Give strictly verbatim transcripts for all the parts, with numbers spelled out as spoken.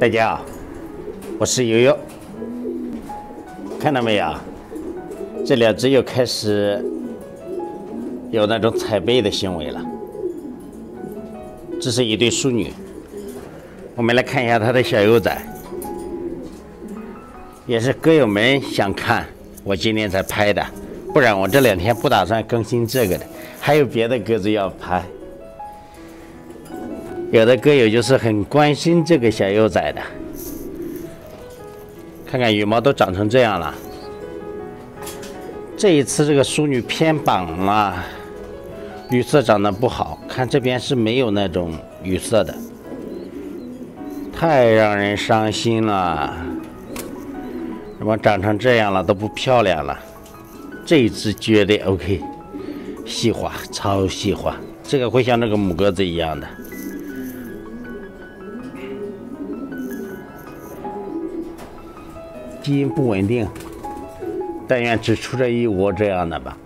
大家好，我是悠悠。看到没有？这两只又开始有那种踩背的行为了。这是一对淑女，我们来看一下它的小幼崽，也是鸽友们想看，我今天才拍的，不然我这两天不打算更新这个的，还有别的鸽子要拍。有的鸽友就是很关心这个小幼崽的，看看羽毛都长成这样了。这一次这个淑女偏绑了，羽色长得不好，看这边是没有那种羽色的，太让人伤心了。怎么长成这样了，都不漂亮了。这一只绝对 OK， 细滑，超细滑，这个会像那个母鸽子一样的。基因不稳定，但愿只出这一窝这样的吧。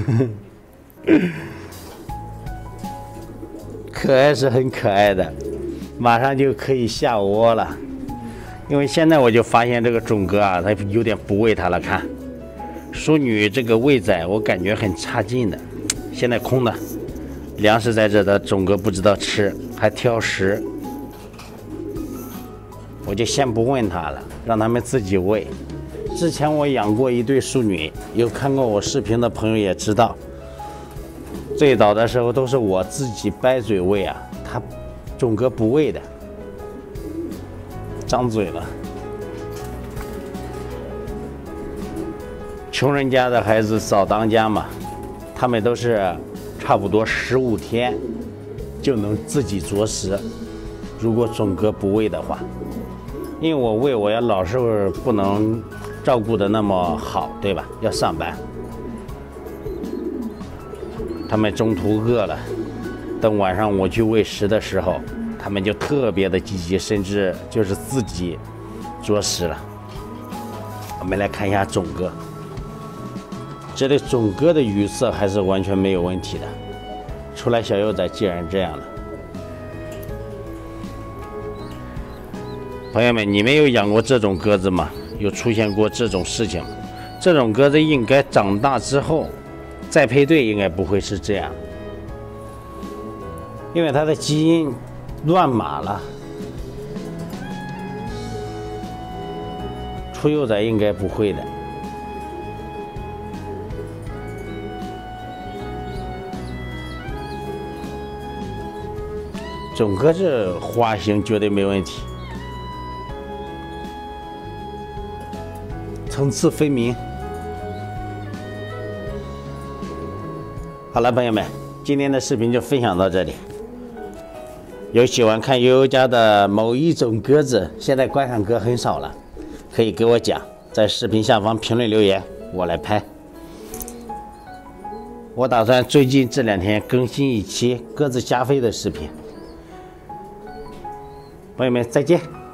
可爱是很可爱的，马上就可以下窝了。因为现在我就发现这个种鸽啊，它有点不喂它了。看，淑女这个喂崽，我感觉很差劲的。现在空的，粮食在这的，种鸽不知道吃，还挑食。我就先不问它了，让它们自己喂。之前我养过一对淑女，有看过我视频的朋友也知道，最早的时候都是我自己掰嘴喂啊，它种鸽不喂的，张嘴了。穷人家的孩子早当家嘛，他们都是差不多十五天就能自己啄食，如果种鸽不喂的话。因为我喂，我要老是不能照顾的那么好，对吧？要上班，他们中途饿了，等晚上我去喂食的时候，他们就特别的积极，甚至就是自己啄食了。我们来看一下种鸽，这里种鸽的羽色还是完全没有问题的，出来小幼崽既然这样了。朋友们，你们有养过这种鸽子吗？有出现过这种事情吗？这种鸽子应该长大之后再配对，应该不会是这样，因为它的基因乱码了，出幼崽应该不会的。种鸽这花型绝对没问题。层次分明。好了，朋友们，今天的视频就分享到这里。有喜欢看悠悠家的某一种鸽子，现在观赏鸽很少了，可以给我讲，在视频下方评论留言，我来拍。我打算最近这两天更新一期鸽子加飞的视频。朋友们，再见。